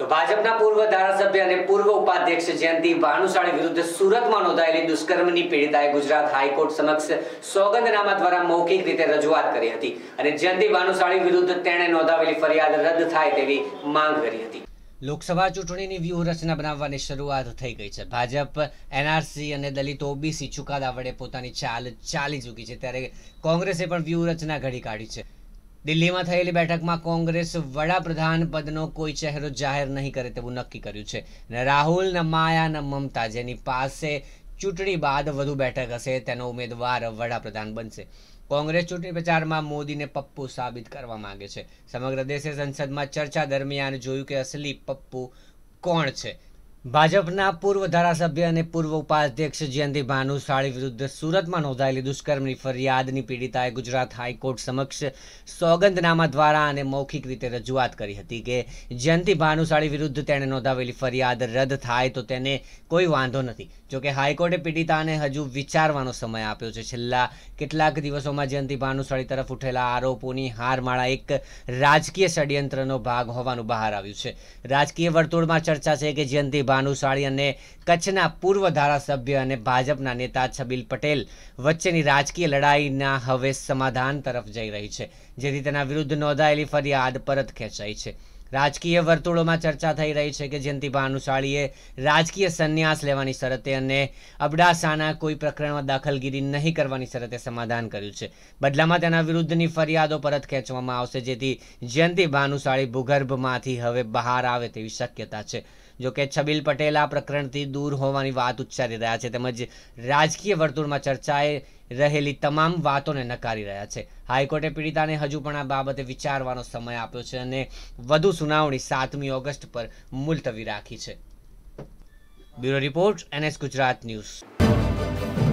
ભાજપના પૂર્વ ધારાસભ્ય અને પૂર્વ ઉપાધ્યક્ષ જયંતિ ભાનુશાળી વિરુદ્ધ સુરતમાં નોંધાયેલી દુષ્કર્મની પીડિતાએ ગુજરાત હાઈકોર્ટ સમક્ષ સોગંદનામા દ્વારા મૌખિક રીતે રજૂઆત કરી હતી અને જયંતિ ભાનુશાળી વિરુદ્ધ તેણે નોંધાવેલી ફરિયાદ રદ થાય તેવી માંગ કરી હતી। લોકસભા ચૂંટણીની વ્યૂહરચના બનાવવાની શરૂઆત થઈ ગઈ છે। ભાજપ એનઆરસી અને દલિત ઓબીસી ચુકાદા વડે પોતાની ચાલ ચાલી ચૂકી છે, ત્યારે કોંગ્રેસે પણ વ્યૂહરચના ઘડી કાઢી છે। દિલ્હીમાં થયેલી બેઠકમાં કોંગ્રેસ વડાપ્રધાન પદનો કોઈ ચહેરો જાહેર નહીં કરે તેવું નક્કી કર્યું છે અને રાહુલ ન માયા ન મમતા જેની પાસે ચૂંટણી બાદ વધુ બેઠક હશે તેનો ઉમેદવાર વડાપ્રધાન બનશે। કોંગ્રેસ ચૂંટણી પ્રચારમાં મોદીને પપ્પુ સાબિત કરવા માંગે છે। સમગ્ર દેશે સંસદમાં ચર્ચા દરમિયાન જોયું કે અસલી પપ્પુ કોણ છે। ભાજપના પૂર્વ ધારાસભ્ય અને પૂર્વ ઉપાધ્યક્ષ જયંતિ ભાનુશાળી વિરુદ્ધ સુરતમાં નોંધાયેલી દુષ્કર્મની ફરિયાદની પીડિતાએ ગુજરાત હાઈકોર્ટ સમક્ષ સોગંદનામા દ્વારા અને મૌખિક રીતે રજૂઆત કરી હતી કે જયંતિ ભાનુશાળી વિરુદ્ધ તેણે નોંધાવેલી ફરિયાદ રદ થાય તો તેને કોઈ વાંધો નથી। જોકે હાઈકોર્ટે પીડિતાને હજુ વિચારવાનો સમય આપ્યો છે। છેલ્લા કેટલાક દિવસોમાં જયંતિ ભાનુશાળી તરફ ઉઠેલા આરોપોની હારમાળા એક રાજકીય ષડયંત્રનો ભાગ હોવાનું બહાર આવ્યું છે। રાજકીય વર્તુળમાં ચર્ચા છે કે જયંતિ ભાનુશાળી અને કચ્છના પૂર્વ ધારાસભ્ય અને ભાજપના નેતા છબીલ પટેલ વચ્ચેની રાજકીય લડાઈના હવે સમાધાન તરફ જઈ રહી છે, જેથી તેના વિરુદ્ધ નોંધાયેલી ફરિયાદ પરત ખેંચાઈ છે। રાજકીય વર્તુળોમાં ચર્ચા થઈ રહી છે કે જયંતિ ભાનુશાળીએ રાજકીય સંન્યાસ લેવાની શરતે અને અબડાસાના કોઈ પ્રકરણમાં દાખલગીરી નહીં કરવાની શરતે સમાધાન કર્યું છે। બદલામાં તેના વિરુદ્ધની ફરિયાદો પરત ખેંચવામાં આવશે, જેથી જયંતિ ભાનુશાળી ભૂગર્ભમાંથી હવે બહાર આવે તેવી શક્યતા છે। જોકે છબીલ પટેલ આ પ્રકરણથી દૂર હોવાની વાત ઉચ્ચારી રહ્યા છે, તેમજ રાજકીય વર્તુળમાં ચર્ચાએ રહેલી તમામ વાતોને નકારી રહ્યા છે। હાઈકોર્ટે પીડિતાને હજુ પણ આ બાબતે વિચારવાનો સમય આપ્યો છે અને વધુ સુનાવણી 7મી ઓગસ્ટ પર મુલતવી રાખી છે। Bureau report NS Gujarat news.